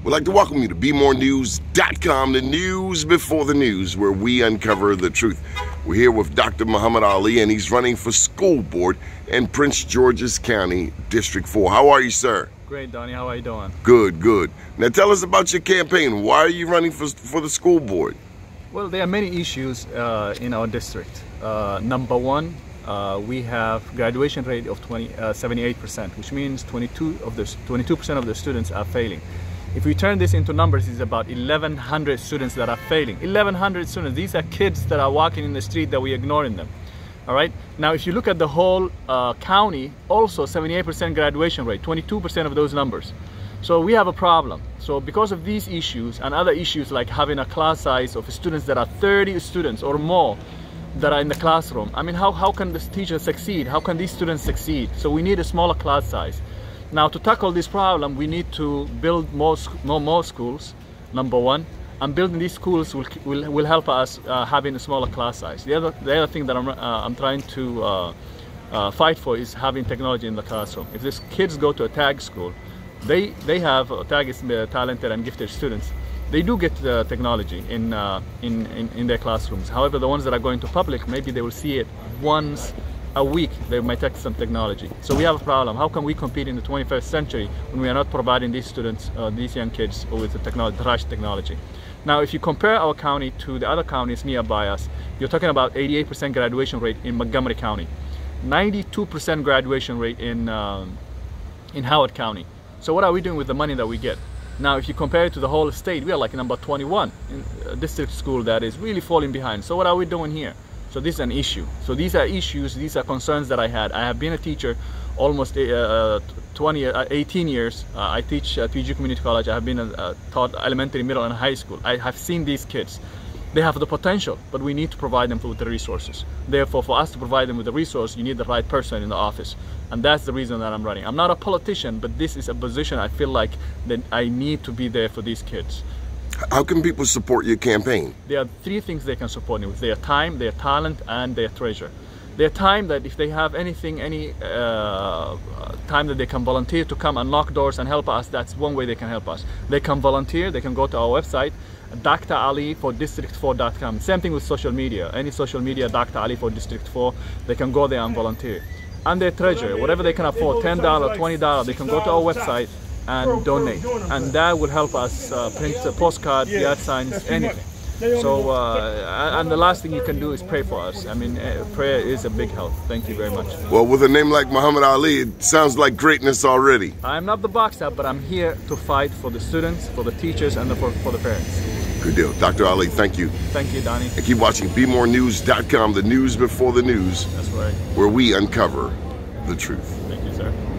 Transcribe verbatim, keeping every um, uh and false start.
We'd like to welcome you to be more news dot com, the news before the news, where we uncover the truth. We're here with Doctor Muhammad Ali, and he's running for school board in Prince George's County, District four. How are you, sir? Great, Donnie. How are you doing? Good, good. Now tell us about your campaign. Why are you running for, for the school board? Well, there are many issues uh, in our district. Uh, number one, uh, we have graduation rate of seventy-eight percent, which means twenty-two of the twenty-two percent of the students are failing. If we turn this into numbers, it's about eleven hundred students that are failing. eleven hundred students. These are kids that are walking in the street that we're ignoring them. All right. Now, if you look at the whole uh, county, also seventy-eight percent graduation rate, twenty-two percent of those numbers. So we have a problem. So because of these issues and other issues like having a class size of students that are thirty students or more that are in the classroom, I mean, how, how can this teacher succeed? How can these students succeed? So we need a smaller class size. Now, to tackle this problem, we need to build more, more, more schools, number one, and building these schools will, will, will help us uh, having a smaller class size. The other, the other thing that I'm, uh, I'm trying to uh, uh, fight for is having technology in the classroom. If these kids go to a tag school, they, they have, uh, tag is uh, talented and gifted students, they do get the technology in, uh, in, in, in their classrooms. However, the ones that are going to public, maybe they will see it once a week. They might take some technology. So we have a problem. How can we compete in the twenty-first century when we are not providing these students, uh, these young kids with the technology, trash technology? Now, if you compare our county to the other counties nearby us, you're talking about eighty-eight percent graduation rate in Montgomery County, ninety-two percent graduation rate in, um, in Howard County. So what are we doing with the money that we get? Now, if you compare it to the whole state, we are like number twenty-one in a district school that is really falling behind. So what are we doing here? So this is an issue. So these are issues, these are concerns that I had. I have been a teacher almost uh, twenty, uh, eighteen years. Uh, I teach at P G Community College. I have been uh, taught elementary, middle, and high school. I have seen these kids. They have the potential, but we need to provide them with the resources. Therefore, for us to provide them with the resource, you need the right person in the office. And that's the reason that I'm running. I'm not a politician, but this is a position I feel like that I need to be there for these kids. How can people support your campaign? There are three things they can support me with: their time, their talent, and their treasure. Their time, that if they have anything, any uh, time that they can volunteer to come and knock doors and help us, that's one way they can help us. They can volunteer, they can go to our website, D R Ali for district four dot com. Same thing with social media. Any social media, D R Ali for district four, they can go there and volunteer. And their treasure, whatever they can afford, ten dollars, twenty dollars, they can go to our website and donate, and that will help us uh, print a postcard, yard signs, anything. So, uh, and the last thing you can do is pray for us. I mean, uh, prayer is a big help. Thank you very much. Well, with a name like Muhammad Ali, it sounds like greatness already. I'm not the boxer, but I'm here to fight for the students, for the teachers, and the, for, for the parents. Good deal. Doctor Ali, thank you. Thank you, Donnie. And keep watching be more news dot com, the news before the news. That's right. Where we uncover the truth. Thank you, sir.